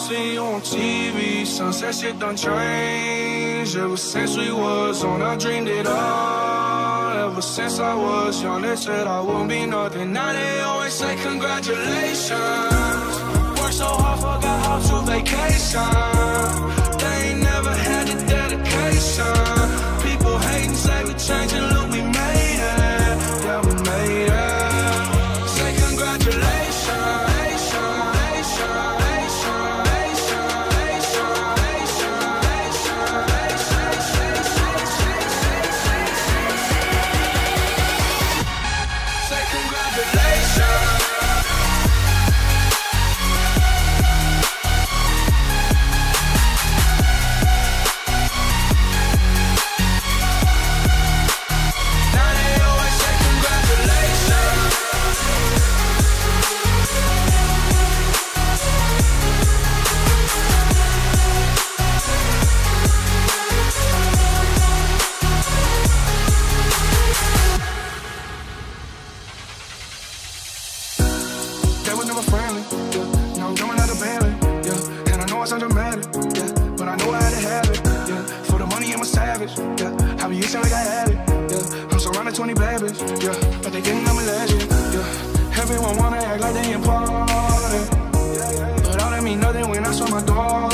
see you on TV, sunset shit done changed. Ever since we was on, I dreamed it all. Ever since I was young, they said I wouldn't be nothing. Now they always say congratulations. Worked so hard, forgot how to vacation. They ain't never had the dedication. People hate and say we changing, look, we made it. Yeah, we made it. Say congratulations. Like I had it, yeah. I'm surrounded 20 babies, yeah. But they didn't know me legend, yeah. Everyone wanna act like they important, but all that mean nothing when I saw my dog.